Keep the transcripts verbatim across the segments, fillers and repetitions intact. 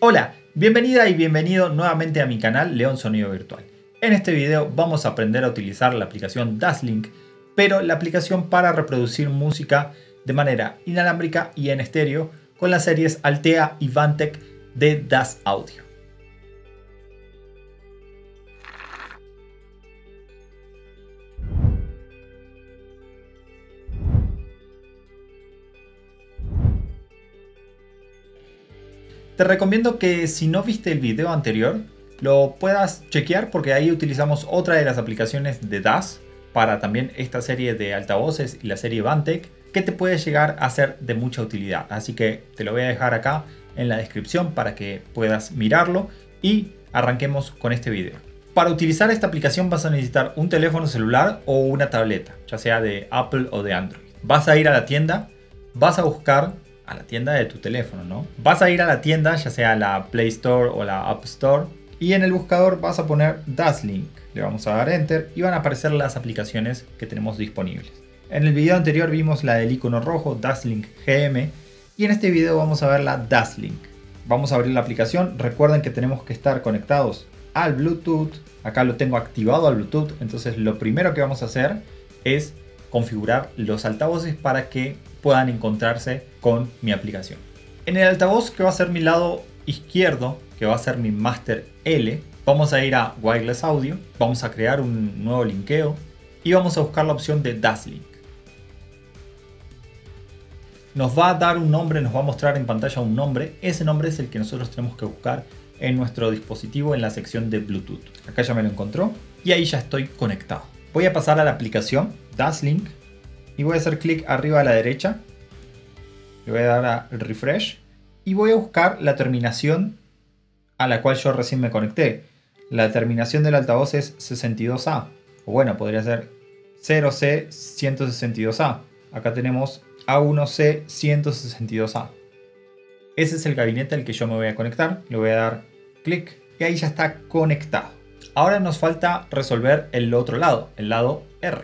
Hola, bienvenida y bienvenido nuevamente a mi canal León Sonido Virtual. En este video vamos a aprender a utilizar la aplicación DasLink, pero la aplicación para reproducir música de manera inalámbrica y en estéreo con las series Altea y Vantec de Das Audio. Te recomiendo que si no viste el video anterior lo puedas chequear, porque ahí utilizamos otra de las aplicaciones de DAS para también esta serie de altavoces y la serie Vantec, que te puede llegar a ser de mucha utilidad. Así que te lo voy a dejar acá en la descripción para que puedas mirarlo y arranquemos con este video. Para utilizar esta aplicación vas a necesitar un teléfono celular o una tableta, ya sea de Apple o de Android. Vas a ir a la tienda, vas a buscar a la tienda de tu teléfono, ¿no? Vas a ir a la tienda, ya sea la Play Store o la App Store, y en el buscador vas a poner DasLink. Le vamos a dar Enter y van a aparecer las aplicaciones que tenemos disponibles. En el video anterior vimos la del icono rojo, DasLink G M, y en este video vamos a ver la DasLink. Vamos a abrir la aplicación. Recuerden que tenemos que estar conectados al Bluetooth. Acá lo tengo activado al Bluetooth, entonces lo primero que vamos a hacer es configurar los altavoces para que puedan encontrarse con mi aplicación. En el altavoz que va a ser mi lado izquierdo, que va a ser mi Master L, vamos a ir a Wireless Audio, vamos a crear un nuevo linkeo y vamos a buscar la opción de DasLink. Nos va a dar un nombre, nos va a mostrar en pantalla un nombre. Ese nombre es el que nosotros tenemos que buscar en nuestro dispositivo en la sección de Bluetooth. Acá ya me lo encontró y ahí ya estoy conectado. Voy a pasar a la aplicación DasLink y voy a hacer clic arriba a la derecha. Le voy a dar a refresh y voy a buscar la terminación a la cual yo recién me conecté. La terminación del altavoz es sesenta y dos A, o bueno, podría ser cero C ciento sesenta y dos A. Acá tenemos A uno C ciento sesenta y dos A. Ese es el gabinete al que yo me voy a conectar. Le voy a dar clic y ahí ya está conectado. Ahora nos falta resolver el otro lado, el lado R.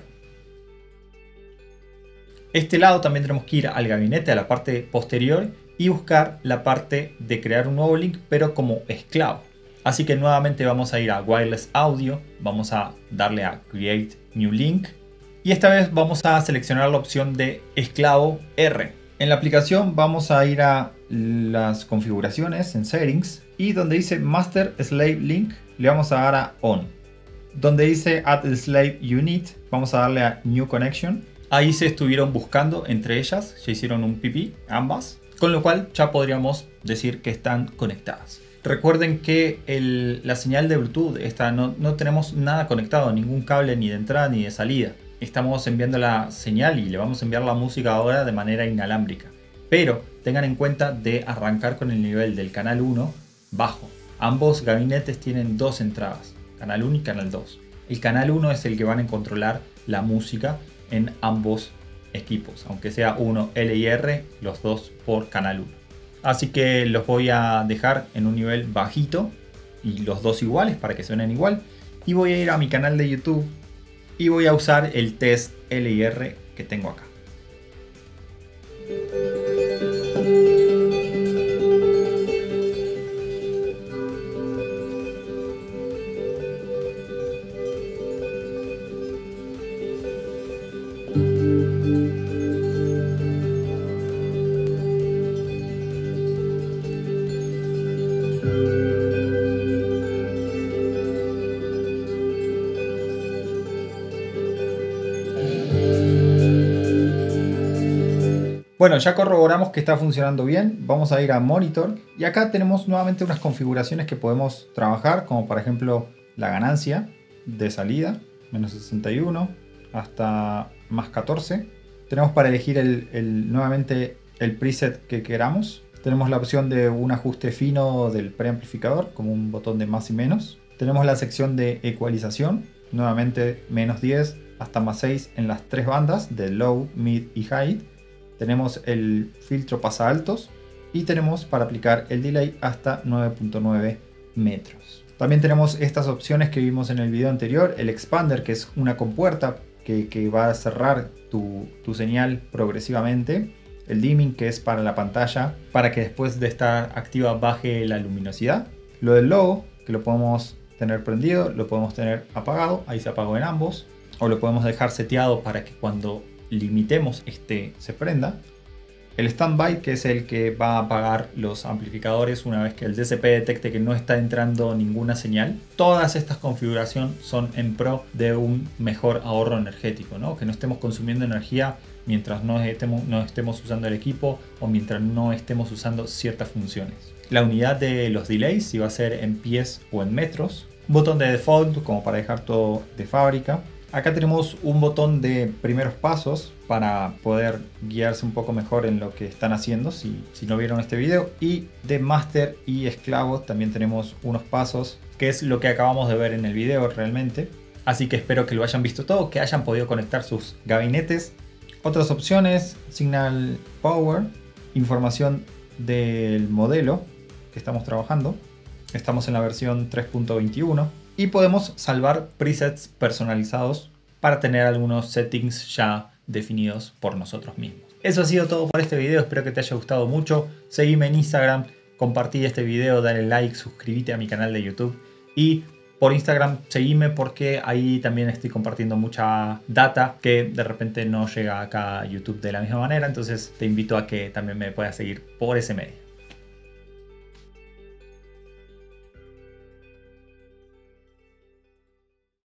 Este lado también tenemos que ir al gabinete, a la parte posterior, y buscar la parte de crear un nuevo link, pero como esclavo. Así que nuevamente vamos a ir a Wireless Audio, vamos a darle a Create New Link y esta vez vamos a seleccionar la opción de esclavo R. En la aplicación vamos a ir a las configuraciones en Settings y donde dice Master Slave Link le vamos a dar a On. Donde dice Add Slave Unit vamos a darle a New Connection. Ahí se estuvieron buscando entre ellas, ya hicieron un pipí ambas, con lo cual ya podríamos decir que están conectadas. Recuerden que el, la señal de Bluetooth esta, no, no tenemos nada conectado, ningún cable ni de entrada ni de salida. Estamos enviando la señal y le vamos a enviar la música ahora de manera inalámbrica. Pero tengan en cuenta de arrancar con el nivel del canal uno bajo. Ambos gabinetes tienen dos entradas, canal uno y canal dos. El canal uno es el que van a controlar la música en ambos equipos, aunque sea uno L y R, los dos por canal uno. Así que los voy a dejar en un nivel bajito y los dos iguales para que suenen igual. Y voy a ir a mi canal de YouTube y voy a usar el test L y R que tengo acá. Bueno, ya corroboramos que está funcionando bien. Vamos a ir a Monitor y acá tenemos nuevamente unas configuraciones que podemos trabajar, como por ejemplo la ganancia de salida, menos sesenta y uno hasta más catorce. Tenemos para elegir el, el, nuevamente el preset que queramos. Tenemos la opción de un ajuste fino del preamplificador, como un botón de más y menos. Tenemos la sección de ecualización, nuevamente menos diez hasta más seis en las tres bandas de Low, Mid y High. Tenemos el filtro pasaaltos y tenemos para aplicar el delay hasta nueve punto nueve metros. También tenemos estas opciones que vimos en el video anterior, el expander, que es una compuerta que, que va a cerrar tu, tu señal progresivamente. el dimming, que es para la pantalla, para que después de estar activa baje la luminosidad. Lo del logo, que lo podemos tener prendido, lo podemos tener apagado, ahí se apagó en ambos, o lo podemos dejar seteado para que cuando limitemos este se prenda. El standby, que es el que va a apagar los amplificadores una vez que el D C P detecte que no está entrando ninguna señal. Todas estas configuraciones son en pro de un mejor ahorro energético, ¿no? Que no estemos consumiendo energía mientras no estemos, no estemos usando el equipo o mientras no estemos usando ciertas funciones. La unidad de los delays, si va a ser en pies o en metros. Un botón de default como para dejar todo de fábrica. Acá tenemos un botón de primeros pasos para poder guiarse un poco mejor en lo que están haciendo si, si no vieron este video. Y de máster y esclavo también tenemos unos pasos, que es lo que acabamos de ver en el video realmente. Así que espero que lo hayan visto todo, que hayan podido conectar sus gabinetes. Otras opciones: Signal Power, información del modelo que estamos trabajando. Estamos en la versión tres punto veintiuno. Y podemos salvar presets personalizados para tener algunos settings ya definidos por nosotros mismos. Eso ha sido todo por este video, espero que te haya gustado mucho. Seguime en Instagram, compartí este video, dale like, suscríbete a mi canal de YouTube. Y por Instagram seguime porque ahí también estoy compartiendo mucha data que de repente no llega acá a YouTube de la misma manera. Entonces te invito a que también me puedas seguir por ese medio.